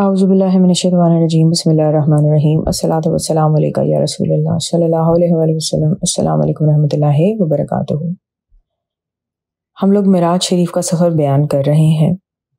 औज़ुबिल्लाहि मिनश्शैतानिर्रजीम बिस्मिल्लाहिर्रहमानिर्रहीम अस्सलातु वस्सलामु अलैका या रसूलल्लाह सल्लल्लाहु अलैहि वसल्लम अस्सलामु अलैकुम रहमतुल्लाहि व बरकातुहू। हम लोग मिराज शरीफ का सफ़र बयान कर रहे हैं।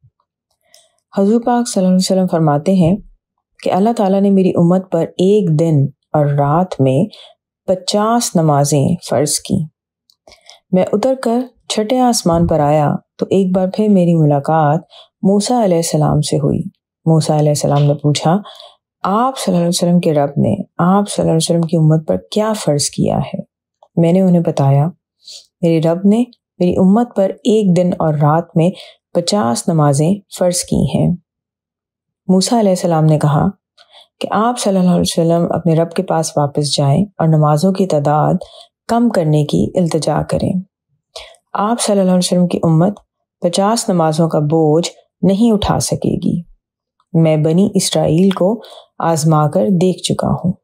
हुज़ूर पाक सल्लल्लाहु अलैहि वसल्लम फरमाते हैं कि अल्लाह ताला ने मेरी उम्मत पर एक दिन और रात में 50 नमाजें फ़र्ज़ की। मैं उतर कर छठे आसमान पर आया तो एक बार फिर मेरी मुलाकात मूसा अलैहिस्सलाम से हुई। मूसा अलैहिस्सलाम ने पूछा, आप सल्लल्लाहु अलैहि वसल्लम के रब ने आप सल्लल्लाहु अलैहि वसल्लम की उम्मत पर क्या फ़र्ज़ किया है? मैंने उन्हें बताया, मेरे रब ने मेरी उम्मत पर एक दिन और रात में 50 नमाजें फ़र्ज़ की हैं। मूसा अलैहिस्सलाम ने कहा कि आप सल्लल्लाहु अलैहि वसल्लम अपने रब के पास वापस जाएं और नमाज़ों की तादाद कम करने की इल्तिजा करें। आप सल्लल्लाहु अलैहि वसल्लम की उम्मत 50 नमाज़ों का बोझ नहीं उठा सकेगी। मैं बनी इसराइल को आजमा कर देख चुका हूँ।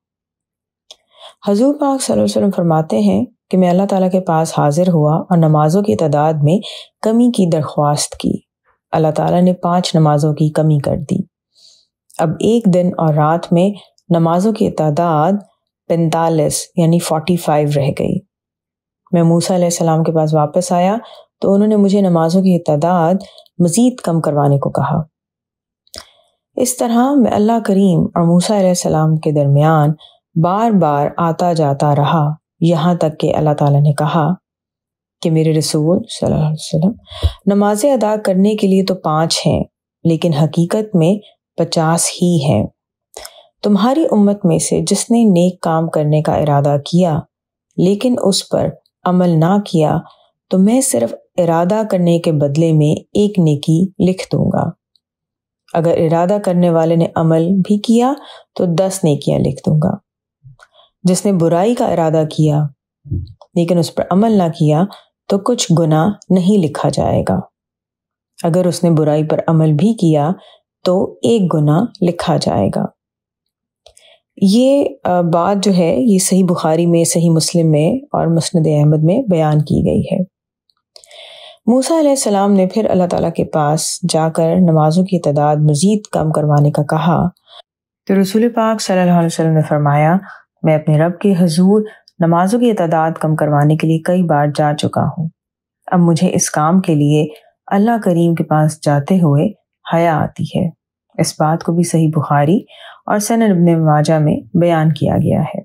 हुज़ूर पाक सल्लल्लाहु अलैहि वसल्लम फरमाते हैं कि मैं अल्लाह ताला के पास हाजिर हुआ और नमाज़ों की तादाद में कमी की दरख्वास्त की। अल्लाह ताला ने 5 नमाज़ों की कमी कर दी। अब एक दिन और रात में नमाज़ों की तादाद 45 यानी 45 रह गई। मैं मूसा अलैहिस्सलाम के पास वापस आया तो उन्होंने मुझे नमाज़ों की तादाद मज़ीद कम करवाने को कहा। इस तरह मैं अल्लाह करीम और मूसा अलैहिस्सलाम के दरमियान बार बार आता जाता रहा, यहाँ तक कि अल्लाह ताला ने कहा कि मेरे रसूल सल्लल्लाहु अलैहि वसल्लम नमाज़ें अदा करने के लिए तो 5 हैं, लेकिन हकीकत में 50 ही हैं। तुम्हारी उम्मत में से जिसने नेक काम करने का इरादा किया लेकिन उस पर अमल ना किया तो मैं सिर्फ इरादा करने के बदले में एक नेकी लिख दूंगा। अगर इरादा करने वाले ने अमल भी किया तो 10 नेकियां लिख दूंगा। जिसने बुराई का इरादा किया लेकिन उस पर अमल ना किया तो कुछ गुनाह नहीं लिखा जाएगा। अगर उसने बुराई पर अमल भी किया तो एक गुनाह लिखा जाएगा। ये बात जो है ये सही बुखारी में, सही मुस्लिम में और मुस्नद अहमद में बयान की गई है। मूसा अलैहिस्सलाम ने फिर अल्लाह ताला के पास जाकर नमाजों की तादाद मज़ीद कम करवाने का कहा तो रसूल पाक सल्लल्लाहु अलैहि वसल्लम ने फरमाया, मैं अपने रब के हुजूर नमाजों की तादाद कम करवाने के लिए कई बार जा चुका हूँ। अब मुझे इस काम के लिए अल्लाह करीम के पास जाते हुए हया आती है। इस बात को भी सही बुखारी और सनद इब्न माजा में बयान किया गया है।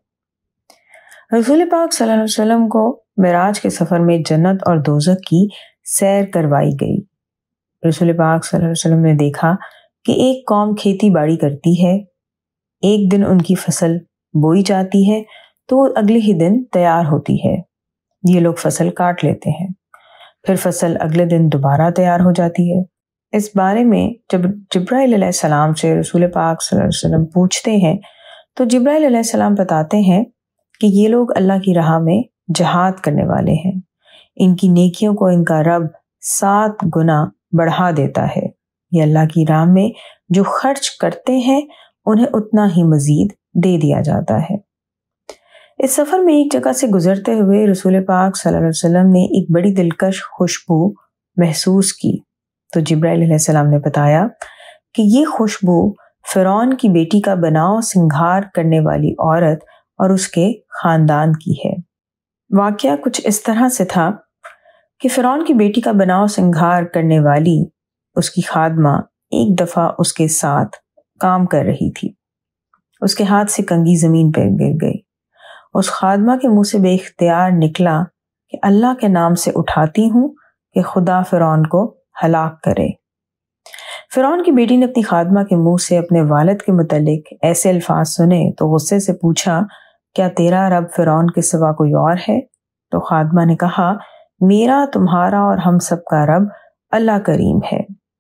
रसूल पाक सल्लल्लाहु अलैहि वसल्लम को मिराज के सफ़र में जन्नत और दोज़ख की सैर करवाई गई। रसूल पाक सल्लल्लाहु अलैहि वसल्लम ने देखा कि एक कौम खेती बाड़ी करती है। एक दिन उनकी फसल बोई जाती है तो अगले ही दिन तैयार होती है। ये लोग फसल काट लेते हैं, फिर फसल अगले दिन दोबारा तैयार हो जाती है। इस बारे में जब जिब्राइल अलैहिस्सलाम से रसूल पाक सल्लल्लाहु अलैहि वसल्लम पूछते हैं तो जिब्राइल अलैहिस्सलाम बताते हैं कि ये लोग अल्लाह की राह में जहाद करने वाले हैं। इनकी नेकियों को इनका रब 7 गुना बढ़ा देता है। ये अल्लाह की राह में जो खर्च करते हैं उन्हें उतना ही मजीद दे दिया जाता है। इस सफ़र में एक जगह से गुजरते हुए रसूल पाक सल्लल्लाहु अलैहि वसल्लम ने एक बड़ी दिलकश खुशबू महसूस की तो जिब्राइल अलैहिस्सलाम ने बताया कि ये खुशबू फ़िरौन की बेटी का बनाव सिंगार करने वाली औरत और उसके ख़ानदान की है। वाक़या कुछ इस तरह से था कि फ़िरौन की बेटी का बनाव सिंगार करने वाली उसकी खादमा एक दफ़ा उसके साथ काम कर रही थी। उसके हाथ से कंघी ज़मीन पर गिर गई। उस खादमा के मुंह से बेइख्तियार निकला कि अल्लाह के नाम से उठाती हूँ कि खुदा फ़िरौन को हलाक करे। फ़िरौन की बेटी ने अपनी खादमा के मुंह से अपने वालिद के मुतल्लिक ऐसे अल्फाज सुने तो गुस्से से पूछा, क्या तेरा रब फ़िरौन के सिवा कोई और है? तो खादमा ने कहा, मेरा, तुम्हारा और हम सब का रब अल्लाह करीम है।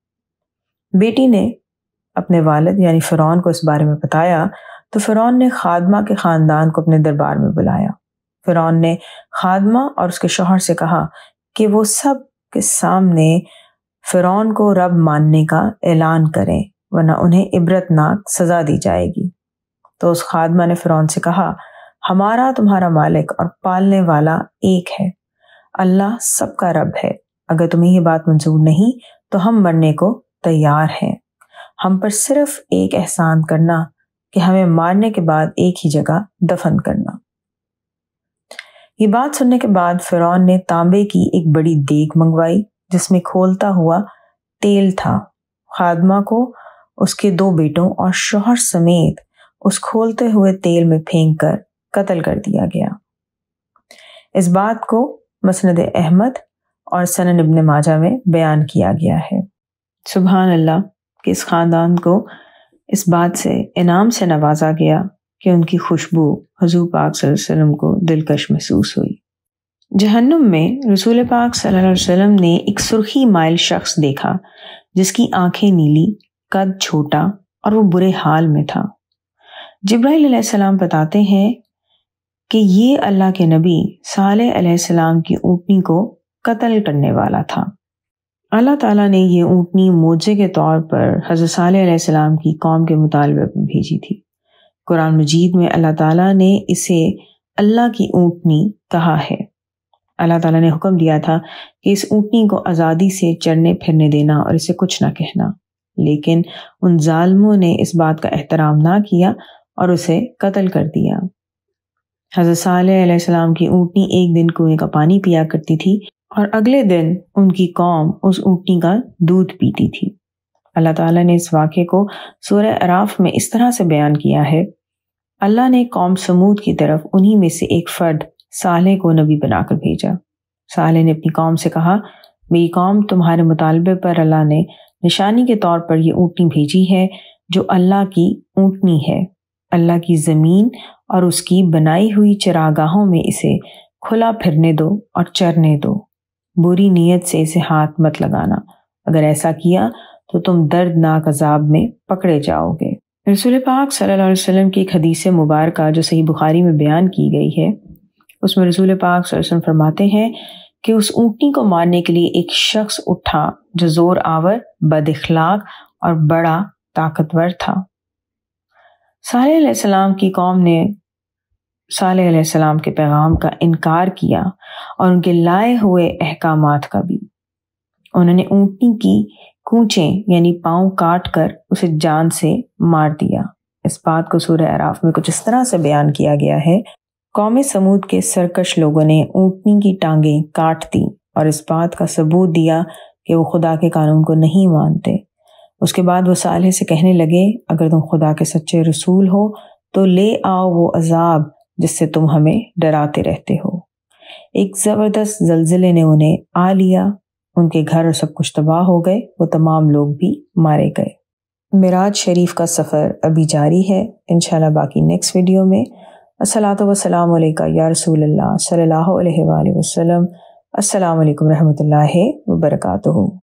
बेटी ने अपने वालिद यानी फ़िरौन को इस बारे में बताया तो फ़िरौन ने खादमा के ख़ानदान को अपने दरबार में बुलाया। फ़िरौन ने खादमा और उसके शौहर से कहा कि वो सब के सामने फ़िरौन को रब मानने का ऐलान करें वरना उन्हें इबरतनाक सज़ा दी जाएगी। तो उस खादमा ने फ़िरौन से कहा, हमारा तुम्हारा मालिक और पालने वाला एक है, अल्लाह सबका रब है। अगर तुम्हें ये बात मंजूर नहीं तो हम मरने को तैयार हैं। ہم پر صرف ایک احسان کرنا کہ ہمیں مارنے کے بعد ایک ہی جگہ دفن کرنا۔ یہ بات سننے کے بعد فرعون نے تانبے کی ایک بڑی دیگ منگوائی جس میں کھولتا ہوا تیل تھا۔ خادمہ کو اس کے 2 بیٹوں اور شوہر سمیت اس کھولتے ہوئے تیل میں پھینک کر قتل کر دیا گیا۔ اس بات کو مسند احمد اور سنن ابن ماجہ میں بیان کیا گیا ہے۔ سبحان اللہ کہ اس خاندان کو اس بات سے انعام سے نوازا گیا کہ ان کی خوشبو حضور پاک صلی اللہ علیہ وسلم کو دلکش محسوس ہوئی۔ جہنم میں رسول پاک صلی اللہ علیہ وسلم نے ایک سرخی مائل شخص دیکھا جس کی آنکھیں نیلی، قد چھوٹا اور وہ برے حال میں تھا۔ جبرائیل علیہ السلام بتاتے ہیں کہ یہ اللہ کے نبی صالح علیہ السلام کی اونٹنی کو قتل کرنے والا تھا۔ اللہ تعالیٰ نے یہ اونٹنی معجزے کے طور پر حضرت صالح علیہ السلام کی قوم کے مطالبے پر بھیجی تھی۔ قرآن مجید میں اللہ تعالیٰ نے اسے اللہ کی اونٹنی کہا ہے۔ اللہ تعالیٰ نے حکم دیا تھا کہ اس اونٹنی کو آزادی سے چرنے پھرنے دینا اور اسے کچھ نہ کہنا، لیکن ان ظالموں نے اس بات کا احترام نہ کیا اور اسے قتل کر دیا۔ حضرت صالح علیہ السلام کی اونٹنی ایک دن کنویں کا پانی پیا کرتی تھی اور اگلے دن ان کی قوم اس اونٹنی کا دودھ پیتی تھی۔ اللہ تعالیٰ نے اس واقعے کو سورہ اعراف میں اس طرح سے بیان کیا ہے، اللہ نے قوم سمود کی طرف انہی میں سے ایک فرد صالح کو نبی بنا کر بھیجا۔ صالح نے اپنی قوم سے کہا، میری قوم تمہارے مطالبے پر اللہ نے نشانی کے طور پر یہ اونٹنی بھیجی ہے جو اللہ کی اونٹنی ہے۔ اللہ کی زمین اور اس کی بنائی ہوئی چراگاہوں میں اسے کھلا پھرنے دو اور چرنے دو، بری نیت سے اسے ہاتھ مت لگانا، اگر ایسا کیا تو تم دردناک عذاب میں پکڑے جاؤ گے۔ رسول پاک صلی اللہ علیہ وسلم کی ایک حدیث مبارکہ جو صحیح بخاری میں بیان کی گئی ہے، اس میں رسول پاک صلی اللہ علیہ وسلم فرماتے ہیں کہ اس اونٹنی کو مارنے کے لیے ایک شخص اٹھا جو زور آور، بد اخلاق اور بڑا طاقتور تھا۔ صالح علیہ السلام کی قوم نے صالح علیہ السلام کے پیغام کا انکار کیا اور ان کے لائے ہوئے احکامات کا بھی۔ انہوں نے اونٹنی کی کونچیں یعنی پاؤں کاٹ کر اسے جان سے مار دیا۔ اس بات کو سورہ اعراف میں کچھ اس طرح سے بیان کیا گیا ہے، قوم سمود کے سرکش لوگوں نے اونٹنی کی ٹانگیں کاٹ دی اور اس بات کا ثبوت دیا کہ وہ خدا کے قانون کو نہیں مانتے۔ اس کے بعد وہ صالح سے کہنے لگے، اگر تم خدا کے سچے رسول ہو تو لے آؤ وہ عذاب جس سے تم ہمیں ڈراتے رہتے ہو۔ ایک زبردست زلزلے نے انہیں آ لیا، ان کے گھر اور سب کچھ تباہ ہو گئے، وہ تمام لوگ بھی مارے گئے۔ معراج شریف کا سفر ابھی جاری ہے، انشاءاللہ باقی نیکسٹ ویڈیو میں۔ الصلاۃ والسلام علیکہ یا رسول اللہ صلی اللہ علیہ وآلہ وسلم۔ السلام علیکم رحمۃ اللہ وبرکاتہ۔